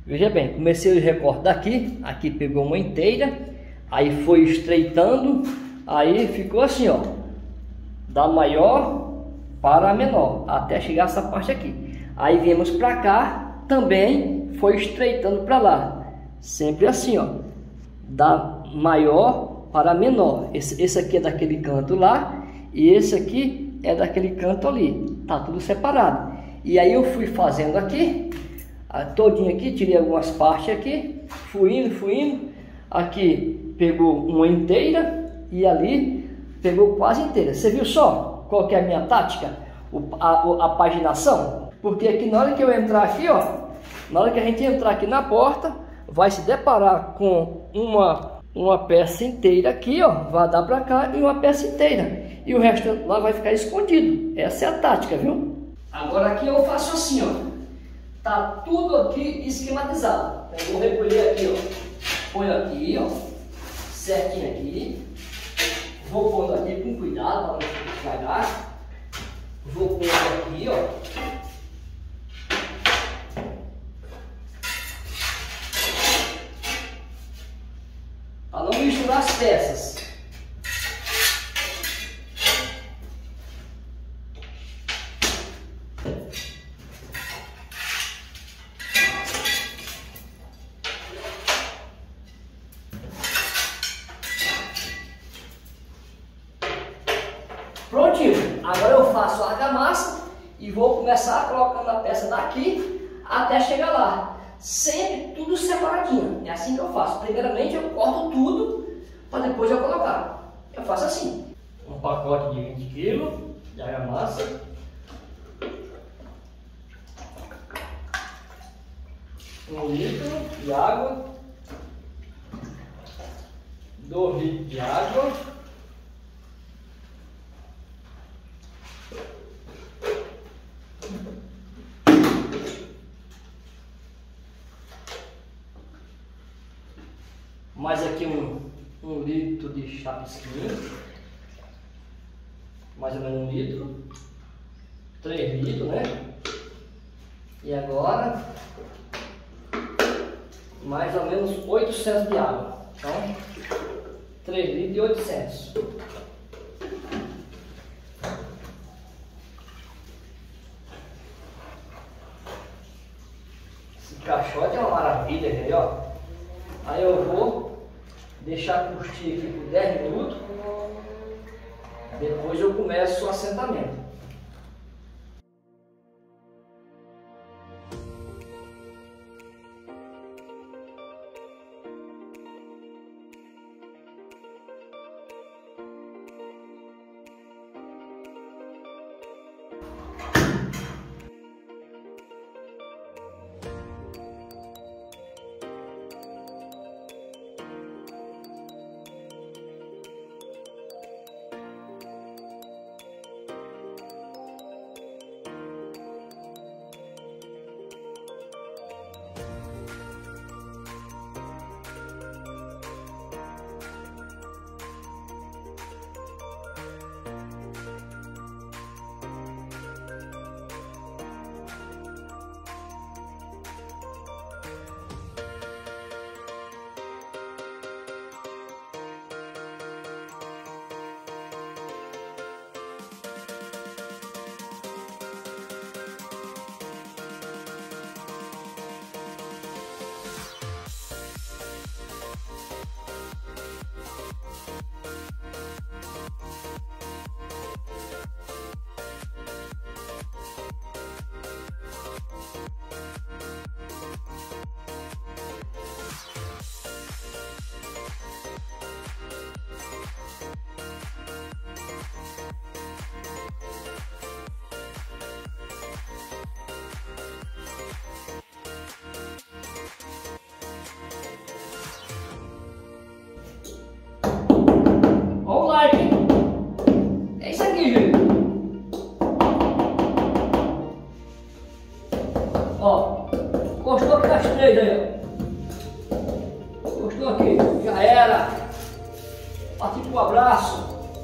Veja bem, comecei o recorte daqui, aqui pegou uma inteira, aí foi estreitando, aí ficou assim, ó, da maior para a menor, até chegar essa parte aqui. Aí viemos para cá, também foi estreitando para lá, sempre assim, ó, da maior para a menor. Esse aqui é daquele canto lá, e esse aqui é daquele canto ali, tá tudo separado. E aí eu fui fazendo aqui, todinho aqui, tirei algumas partes aqui, fui indo, aqui pegou uma inteira e ali pegou quase inteira. Você viu só qual que é a minha tática? A paginação? Porque aqui na hora que eu entrar aqui, ó, na hora que a gente entrar aqui na porta, vai se deparar com uma peça inteira aqui, ó, vai dar para cá e uma peça inteira. E o resto lá vai ficar escondido. Essa é a tática, viu? Agora aqui eu faço assim, ó. Tá tudo aqui esquematizado. Eu vou recolher aqui, ó. Põe aqui, ó. Certinho aqui. Vou pondo aqui com cuidado para não estragar. Vou pondo aqui, ó. Para não misturar as peças. Prontinho, agora eu faço a argamassa e vou começar colocando a peça daqui até chegar lá. Sempre tudo separadinho, é assim que eu faço. Primeiramente eu corto tudo para depois eu colocar. Eu faço assim. Um pacote de 20 kg de argamassa. Um litro de água. 2 litros de água. Mais aqui um litro de chapisquinho, mais ou menos 1 litro, 3 litros, né? E agora, mais ou menos 800 de água, então 3 litros e 800. Esse caixote é uma maravilha, gente, ó. Aí eu vou deixar curtir aqui por 10 minutos, depois eu começo o assentamento. É isso aqui, gente. Ó, encostou aqui as 3 aí, ó. Encostou aqui, já era. Partiu pro abraço.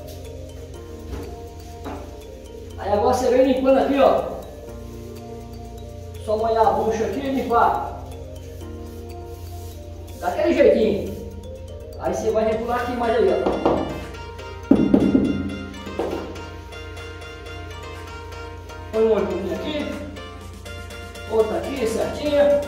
Aí agora você vem limpando aqui, ó. Só molhar a bucha aqui e limpar. daquele jeitinho. Aí você vai regular aqui mais aí, ó. Põe um olhinho aqui, outra aqui, certinha.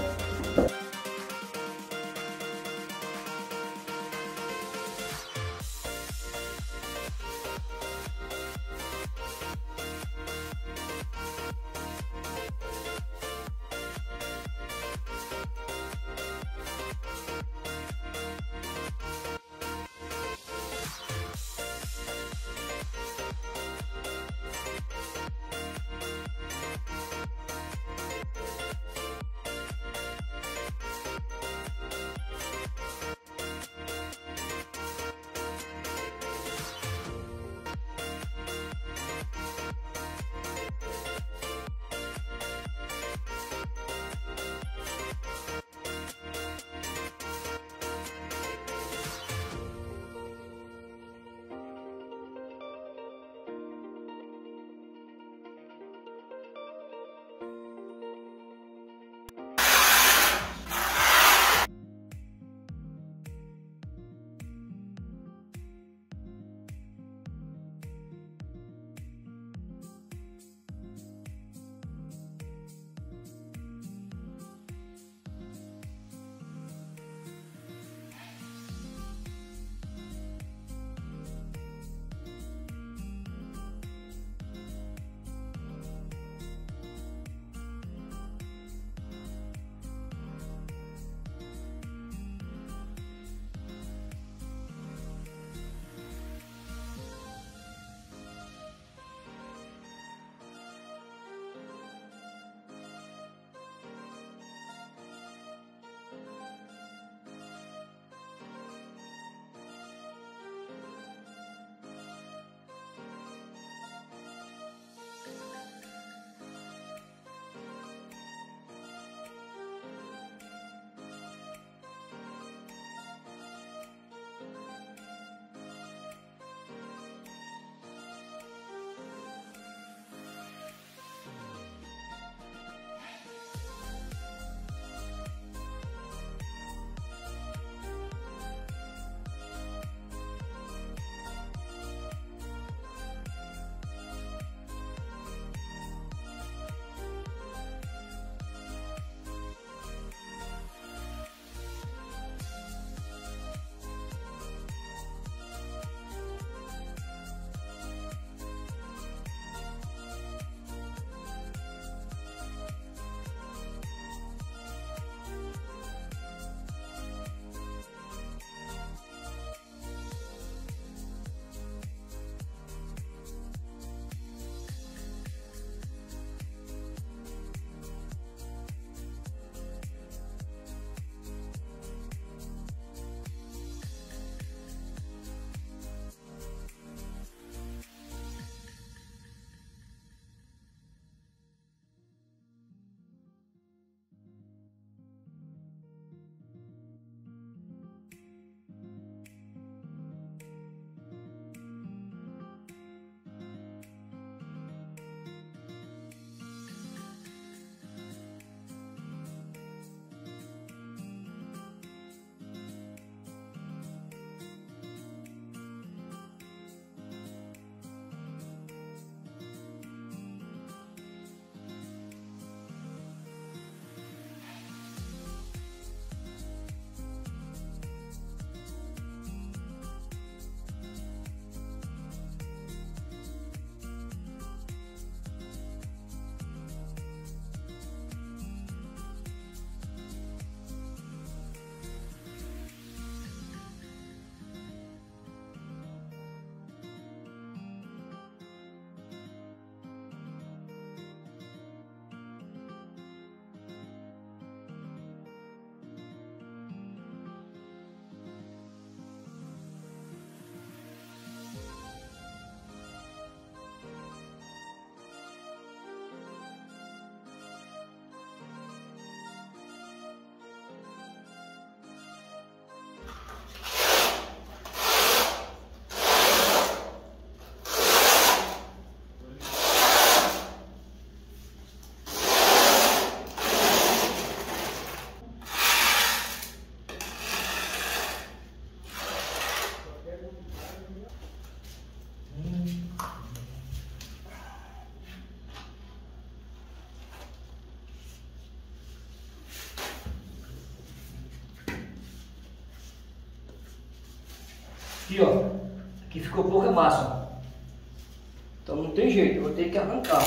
Aqui, ó. Aqui ficou pouca massa. Então não tem jeito, eu vou ter que arrancar.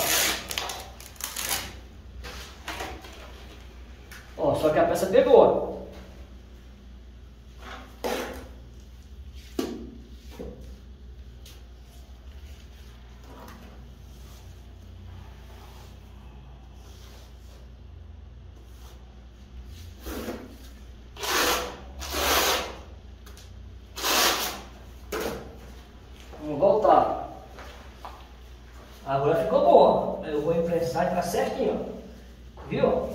Ó, só que a peça pegou, ó. Vamos voltar. Agora ficou bom, ó. Eu vou imprensar e ficar certinho, ó. Viu?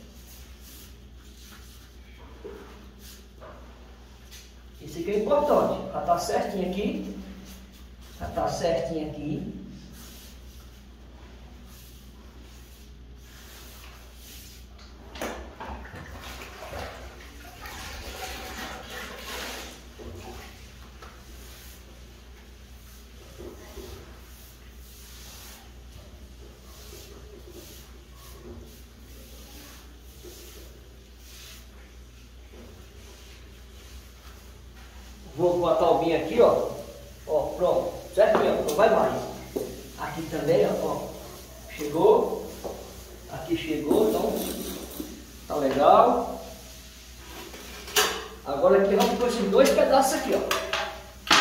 Isso aqui é importante. Ela tá certinho aqui. Ela tá certinho aqui. Vou botar o binho aqui, ó. Ó, pronto. Certinho, não vai mais. Aqui também, ó. Chegou. Aqui chegou, então tá legal. Agora aqui vamos pôr esses dois pedaços aqui, ó.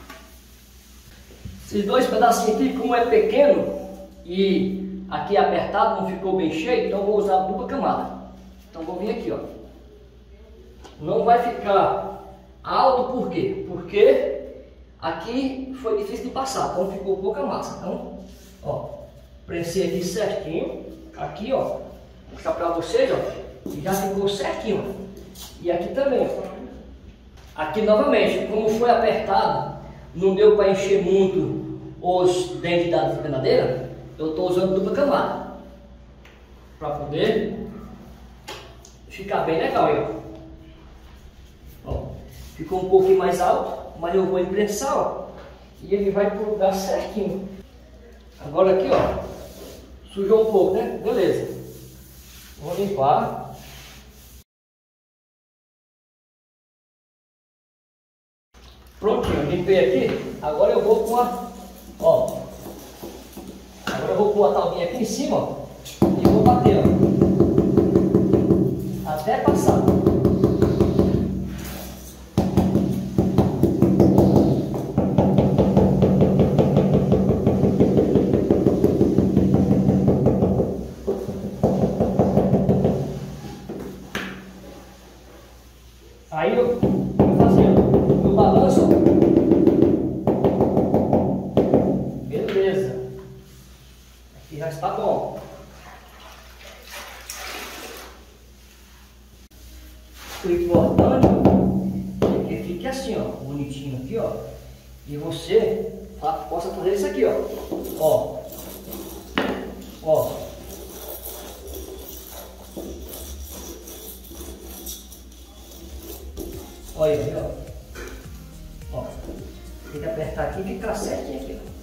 Esses dois pedacinhos aqui, como é pequeno e aqui é apertado, não ficou bem cheio, então vou usar dupla camada. Então vou vir aqui, ó. Não vai ficar alto, por quê? Porque aqui foi difícil de passar, então ficou pouca massa. Então, ó, prensei aqui certinho. Aqui, ó, vou mostrar pra vocês, ó, que já ficou certinho. E aqui também, ó. Aqui novamente, como foi apertado, não deu para encher muito os dentes da despenadeira, eu estou usando dupla camada para poder ficar bem legal aí, ó. Ó, ficou um pouquinho mais alto, mas eu vou imprensar, ó, e ele vai pro lugar certinho. Agora aqui, ó, sujou um pouco, né? Beleza. Vou limpar. Prontinho, limpei aqui. Agora eu vou com a, ó, agora eu vou pôr a taubinha aqui em cima, ó, e vou bater, ó, até passar. Aí eu vou fazer o balanço, ó. Beleza. Aqui já está bom. O importante é que fique assim, ó, bonitinho aqui, ó. E você possa fazer isso aqui, ó. Ó. Ó. Olha aí, ó. Ó. Tem que apertar aqui e ficar certinho aqui, ó.